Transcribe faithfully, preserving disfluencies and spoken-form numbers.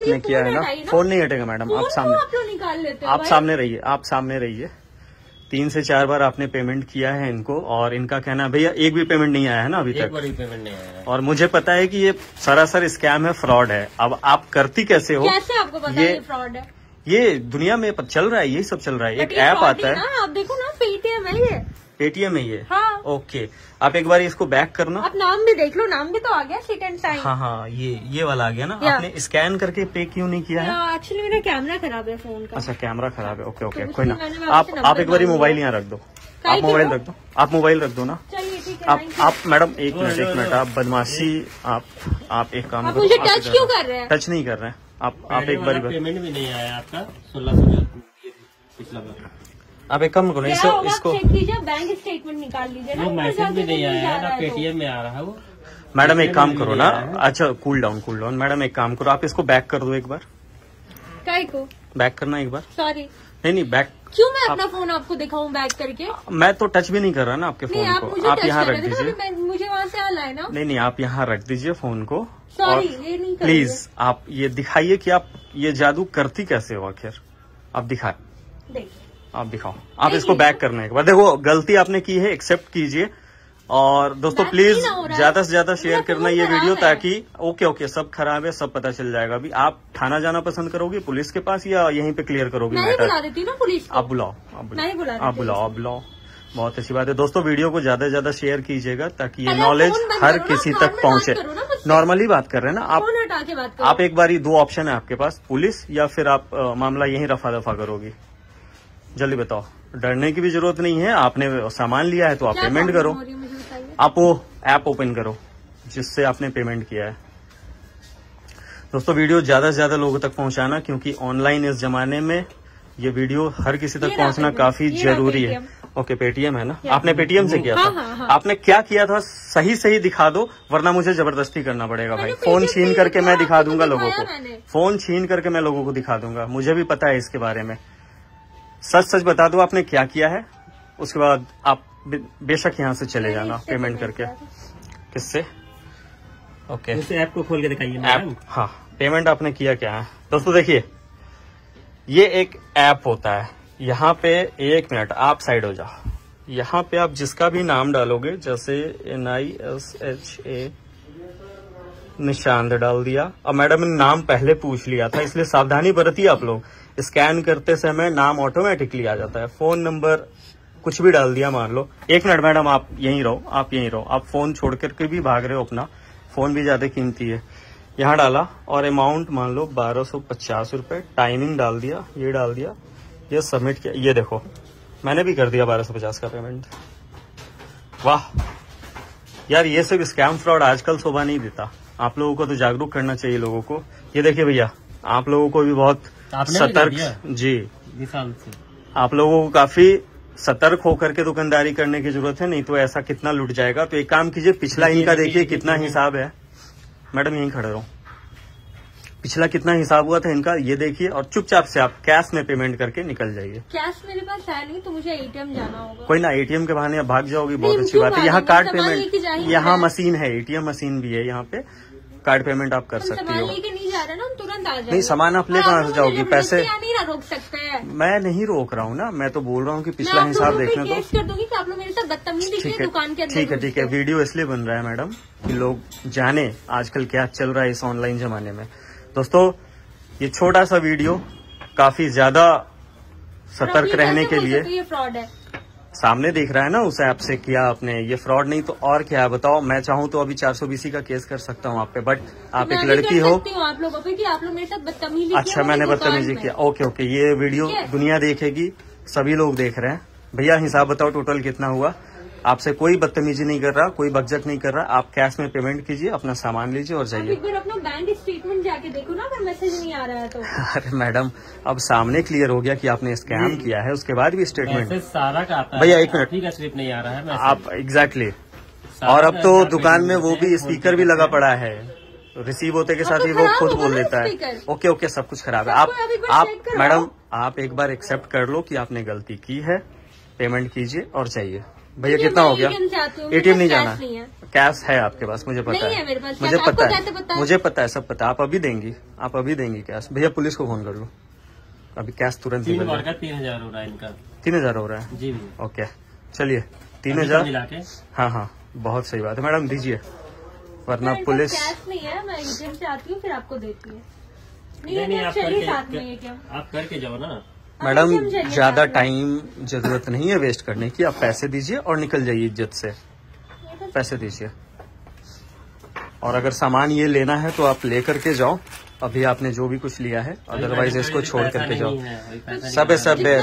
आपने किया है ना, फोन नहीं हटेगा मैडम। आप सामने आप लोग निकाल लेते हो, आप सामने रहिए, आप सामने रहिए। तीन से चार बार आपने पेमेंट किया है इनको, और इनका कहना है भैया एक भी पेमेंट नहीं आया है ना अभी तक, एक बार भी पेमेंट नहीं आया है। और मुझे पता है कि ये सरासर स्कैम है, फ्रॉड है। अब आप करती कैसे हो? कैसे आपको पता ये है फ्रॉड है? ये दुनिया में चल रहा है, यही सब चल रहा है। एक ऐप आता है, आप देखो ना, पेटीएम है ये। पेटीएम है ये? हाँ। ओके, आप एक बार इसको बैक करना। आप नाम भी देख लो, नाम भी तो आ गया, सिट एंड टाइम। हाँ हाँ, ये ये वाला आ गया ना। आपने स्कैन करके पे क्यों नहीं किया है? एक्चुअली मेरा कैमरा खराब है फोन का। अच्छा, कैमरा खराब है। ओके ओके, तो कोई ना। मैंने आप आपसे आप एक बार नंबर मोबाइल यहाँ रख दो, आप मोबाइल रख दो, आप मोबाइल रख दो ना। चलिए ठीक है। आप आप मैडम एक मिनट एक मिनट, आप बदमाशी, आप आप एक काम करो। मुझे टच क्यों कर रहे हैं? टच नहीं कर रहे हैं आप। आप एक बार पेमेंट भी नहीं आया आपका सोलह सौ पिछला बार। आप एक काम करो, इसको इसको चेक कीजिए, बैंक स्टेटमेंट निकाल लीजिए ना। वो मैसेज भी नहीं आया है ना, पेटीएम में आ रहा है वो। मैडम एक काम करो ना, अच्छा cool down cool down. Madam एक काम करो, आप इसको बैक कर दो एक बार। काय को बैक करना एक बार। सॉरी नहीं नहीं, बैक क्यों? मैं अपना फोन आपको दिखाऊं बैक करके? मैं तो टच भी नहीं कर रहा ना आपके फोन आप को। आप यहाँ रख दीजिए। मुझे वहाँ से आना है ना। नहीं नहीं, आप यहाँ रख दीजिए फोन को। सॉरी, ये नहीं प्लीज आप ये दिखाइए कि आप ये जादू करती कैसे हो आखिर। आप दिखाए, देखिए आप दिखाओ। आप इसको बैक करना है एक बार। देखो गलती आपने की है, एक्सेप्ट कीजिए। और दोस्तों प्लीज ज्यादा से ज्यादा शेयर करना ये वीडियो, ताकि ओके ओके सब खराब है, सब पता चल जाएगा। अभी आप थाना जाना पसंद करोगे पुलिस के पास, या यहीं पे क्लियर करोगे? मैं बुला देती ना पुलिस को। आप बुलाओ, आप बुलाओ, आप बुलाओ, आप बुलाओ। बहुत अच्छी बात है दोस्तों, वीडियो को ज्यादा से ज्यादा शेयर कीजिएगा ताकि ये नॉलेज हर किसी तक पहुंचे। नॉर्मली बात कर रहे हैं ना आप। आप एक बार दो ऑप्शन है आपके पास, पुलिस या फिर आप आ, मामला यहीं रफा दफा करोगी। जल्दी बताओ, डरने की भी जरूरत नहीं है। आपने सामान लिया है तो आप पेमेंट करो। आप वो ऐप ओपन करो जिससे आपने पेमेंट किया है। दोस्तों वीडियो ज्यादा से ज्यादा लोगों तक पहुंचाना, क्योंकि ऑनलाइन इस जमाने में ये वीडियो हर किसी तक पहुंचना काफी जरूरी है। ओके, पेटीएम है ना? आपने पेटीएम से किया था? हाँ, हाँ, हाँ। आपने क्या किया था सही सही दिखा दो, वरना मुझे जबरदस्ती करना पड़ेगा भाई। फोन छीन करके मैं दिखा दूंगा लोगों को, फोन छीन करके मैं लोगों को दिखा दूंगा। मुझे भी पता है इसके बारे में। सच सच बता दो आपने क्या किया है, उसके बाद आप बेशक यहाँ से चले जाना पेमेंट करके। किससे? ओके, इस ऐप को खोल के दिखाइए ऐप। हाँ, पेमेंट आपने किया क्या है दोस्तों? देखिए ये एक ऐप होता है। यहाँ पे एक मिनट आप साइड हो जाओ। यहाँ पे आप जिसका भी नाम डालोगे, जैसे N I S H A Nishant डाल दिया। अब मैडम ने नाम पहले पूछ लिया था, इसलिए सावधानी बरतिए आप लोग। स्कैन करते समय नाम ऑटोमेटिकली आ जाता है। फोन नंबर कुछ भी डाल दिया मान लो। एक मिनट मैडम आप यहीं रहो, आप यहीं रहो। आप फोन छोड़ करके भी भाग रहे हो अपना, फोन भी ज्यादा कीमती है। यहाँ डाला और अमाउंट मान लो बारह सौ पचास रूपये। टाइमिंग डाल दिया, ये डाल दिया, ये सबमिट किया। ये देखो मैंने भी कर दिया बारह सौ पचास का पेमेंट। वाह यार, ये सब स्कैम फ्रॉड आजकल शोभा नहीं देता। आप लोगों को तो जागरूक करना चाहिए लोगों को। ये देखिए भैया, आप लोगों को भी बहुत सतर्क, जी आप लोगों को काफी सतर्क होकर के दुकानदारी करने की जरूरत है, नहीं तो ऐसा कितना लूट जाएगा। तो एक काम कीजिए, पिछला इनका देखिए कितना हिसाब है। मैडम यहीं खड़े रहो, पिछला कितना हिसाब हुआ था इनका ये देखिए, और चुपचाप से आप कैश में पेमेंट करके निकल जाइए। कैश मेरे पास है नहीं, तो मुझे एटीएम जाना होगा। कोई ना, एटीएम के बहाने आप भाग जाओगी, बहुत अच्छी बात है। यहाँ कार्ड पेमेंट, यहाँ मशीन है, एटीएम मशीन भी है यहाँ पे, कार्ड पेमेंट आप कर सकती हो। नहीं जा रहा ना, तुरंत आ जाएगा। नहीं, सामान आप ले कहाँ से जाओगी? पैसे नहीं रोक सकते हैं। मैं नहीं रोक रहा हूँ ना, मैं तो बोल रहा हूँ कि पिछला हिसाब देखने दो। केस कर दूंगी कि आप लोग मेरे साथ बदतमीजी की दुकान के अंदर। ठीक है ठीक है, वीडियो इसलिए बन रहा है मैडम कि लोग जाने आजकल क्या चल रहा है इस ऑनलाइन जमाने में। दोस्तों ये छोटा सा वीडियो काफी ज्यादा सतर्क रहने के लिए, ये फ्रॉड है। सामने दिख रहा है ना उस ऐप से किया आपने, ये फ्रॉड नहीं तो और क्या है बताओ। मैं चाहूँ तो अभी चार सौ बीसी का केस कर सकता हूँ आप पे, बट आप एक लड़की हो। आप लोगों पे कि आप लोग मेरे साथ बदतमीजी। अच्छा, मैंने बदतमीजी किया। ओके ओके, ये वीडियो दुनिया देखेगी, सभी लोग देख रहे हैं। भैया हिसाब बताओ टोटल कितना हुआ। आपसे कोई बदतमीजी नहीं कर रहा, कोई बकझक नहीं कर रहा। आप कैश में पेमेंट कीजिए, अपना सामान लीजिए और जाइए। एक बार अपना बैंक स्टेटमेंट जाके देखो ना, अगर मैसेज नहीं आ रहा है तो। अरे मैडम, अब सामने क्लियर हो गया कि आपने स्कैम किया है, उसके बाद भी स्टेटमेंट सारा का आता है। भैया एक मिनट, ठीक है, स्लिप नहीं आ रहा है आप एग्जैक्टली। और अब तो दुकान में वो भी स्पीकर भी लगा पड़ा है, रिसीव होते के साथ ही वो खुद बोल देता है। ओके ओके, सब कुछ खराब है। आप आप मैडम आप एक बार एक्सेप्ट कर लो कि आपने गलती की है, पेमेंट कीजिए और जाइए। भैया कितना हो गया? एटीएम चाहती हूँ, एटीएम नहीं मेरे जाना पास कैश नहीं है। कैश है आपके पास, मुझे पता नहीं है, है मेरे पास मुझे कैश, पता आपको कैसे है, पता है? मुझे पता है, सब पता है। आप अभी देंगी, आप अभी देंगी कैश। भैया पुलिस को फोन कर लो, अभी कैश तुरंत तीन निकल बार जाए। का तीन हजार हो रहा है इनका। तीन हजार हो रहा है, जी भैया। ओके चलिए तीन अभी हजार मिला के हाँ हाँ बहुत सही बात है मैडम, दीजिए वरना मेरे पास पुलिस। कैश नहीं है, मैं एटीएम से आती हूँ फिर आपको देती हूँ। नहीं नहीं नहीं, है आप चलिए साथ करके में एटीएम। आप करके जाओ ना। मैडम एटीएम चलिए ज्यादा साथ में। टाइम जरूरत नहीं है वेस्ट करने की, आप पैसे दीजिए और निकल जाइए इज्जत से। पैसे दीजिए, और अगर सामान ये लेना है तो आप ले करके जाओ, अभी आपने जो भी कुछ लिया है, अदरवाइज इसको छोड़ करके जाओ। सब है सब है